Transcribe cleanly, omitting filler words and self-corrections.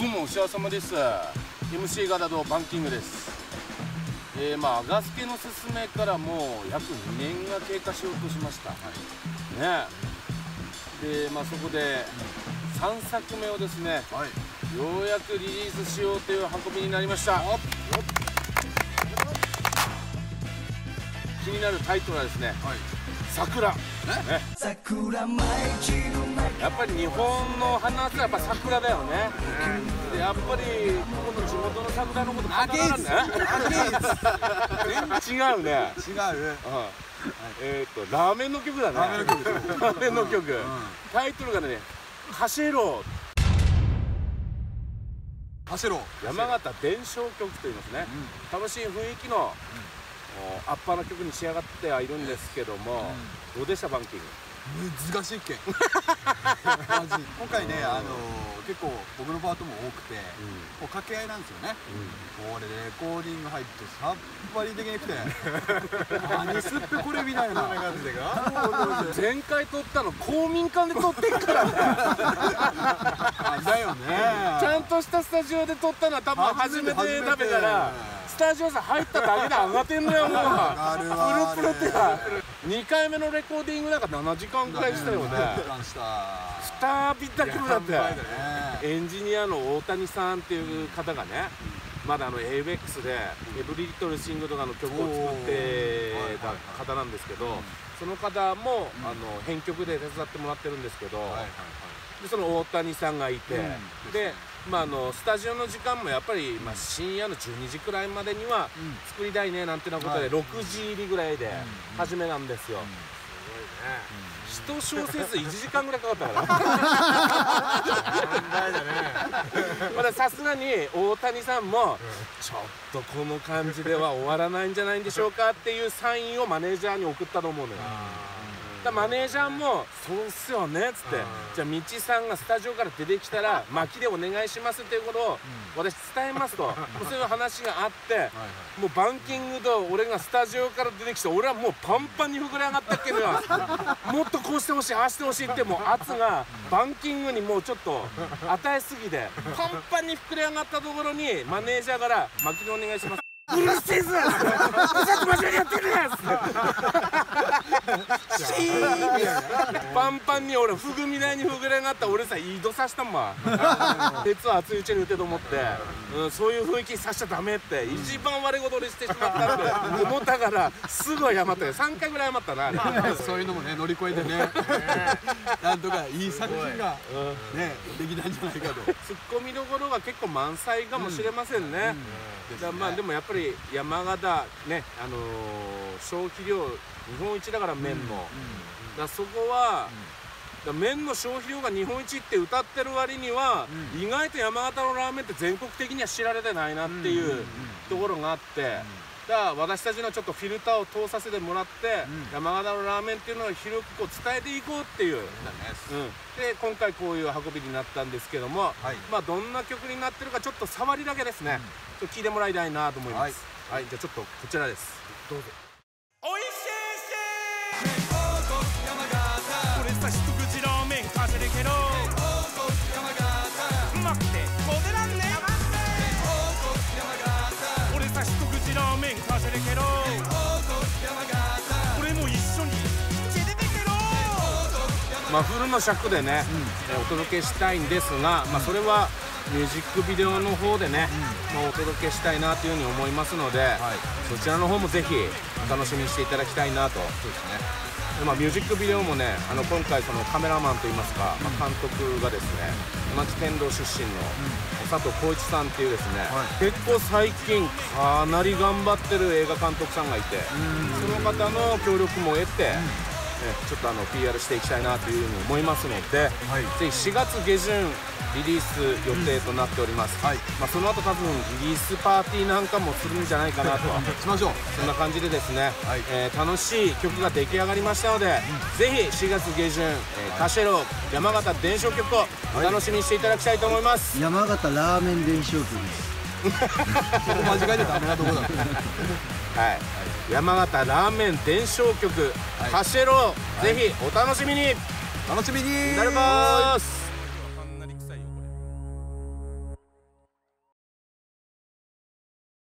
うもお幸様です。 MC ガダドバンキングです。アガスケの勧めからもう約2年が経過しようとしました。ねで、そこで3作目をですね、ようやくリリースしようという運びになりました。気になるタイトルはですね、桜。やっぱり日本の花ってやっぱ桜だよね。でやっぱりここの地元の桜のこと考えられない。全然違うね。 違う。 ラーメンの曲だね。ラーメンの曲。タイトルがね、カシェロ。山形伝承曲と言いますね。楽しい雰囲気のアッパーな曲に仕上がってはいるんですけども、どうでしたバンキング？ 難しいっけ。今回ね、結構僕のパートも多くて、もう掛け合いなんですよね。これレコーディング入ってさっぱりできなくて、何すってこれみたいな感じが。 前回撮ったの公民館で撮ってんからね。 だよね。 ちゃんとしたスタジオで撮ったのは多分初めてだべから、スタジオさ入っただけで上がってんのよもう。プルプルってか。2回目のレコーディングなんか7時間くらいしたよね。2びったくだって。エンジニアの大谷さんっていう方がね、まだABEX でエブリリトルシングとかの曲を作ってた方なんですけど、その方も編曲で手伝ってもらってるんですけど、でその大谷さんがいて、でスタジオの時間もやっぱり深夜の12時くらいまでには作りたいねなんてなことで6時入りぐらいで始めなんですよ。すごいね。1小節1時間ぐらいかかったから。さすがに大谷さんもちょっとこの感じでは終わらないんじゃないんでしょうかっていうサインをマネージャーに送ったと思うのよ。マネージャーも「そうっすよね」っつって、じゃあ道さんがスタジオから出てきたら巻きでお願いしますっていうことを私伝えますと、そういう話があって、もうバンキングと俺がスタジオから出てきて、俺はもうパンパンに膨れ上がったっけどよ。もっとこうしてほしいああしてほしいって、もう圧がバンキングにもうちょっと与えすぎてパンパンに膨れ上がったところにマネージャーから「巻きでお願いします」。うるせえぞ！ちょっと真面目にやってるやつ！パンパンに俺フグみたいに膨れ上がった俺さ、井戸さしたもん。鉄は熱いうちに打てと思って、そういう雰囲気さしちゃダメって一番悪いこと俺してしまったって思ったから、すぐ謝ったよ。3回ぐらい謝ったな。 そういうのもね乗り越えてね、なんとかいい作品がねできたんじゃないかと。 ツッコミどころが結構満載かもしれませんね。でもやっぱり山形ね、消費量日本一だから麺の、そこは麺の消費量が日本一って歌ってる割には、意外と山形のラーメンって全国的には知られてないなっていうところがあって、だから私たちのちょっとフィルターを通させてもらって、山形のラーメンっていうのを広くこう伝えていこうっていう、で今回こういう運びになったんですけども、どんな曲になってるかちょっと触りだけですね、ちょっと聞いてもらいたいなと思います。はい、じゃあちょっとこちらです。どうぞ。おいしいし俺さ一口ラーメンかじるけど待ってこでらんね俺さ一口ラーメンかじるけど俺も一緒にチェレベケロフルの尺でね、お届けしたいんですが、それはミュージックビデオの方でね、お届けしたいなというふうに思いますので、そちらの方もぜひお楽しみにしていただきたいなと。ミュージックビデオもね、今回そのカメラマンといいますか、監督がですね、同じ剣道出身の佐藤浩一さんっていうですね、結構最近かなり頑張ってる映画監督さんがいて、その方の協力も得て、ちょっとPR していきたいなというふうに思いますので、ぜひ4月下旬リリース予定となっております。その後多分リリースパーティーなんかもするんじゃないかなとしましょう。 そんな感じでですね、楽しい曲が出来上がりましたので、ぜひ4月下旬、カシェロ山形伝承曲をお楽しみにしていただきたいと思います。 山形ラーメン伝承曲です。 ここ間違えてダメなとこだ。 山形ラーメン伝承曲、カシェロ、ぜひお楽しみに。 楽しみに。 なります。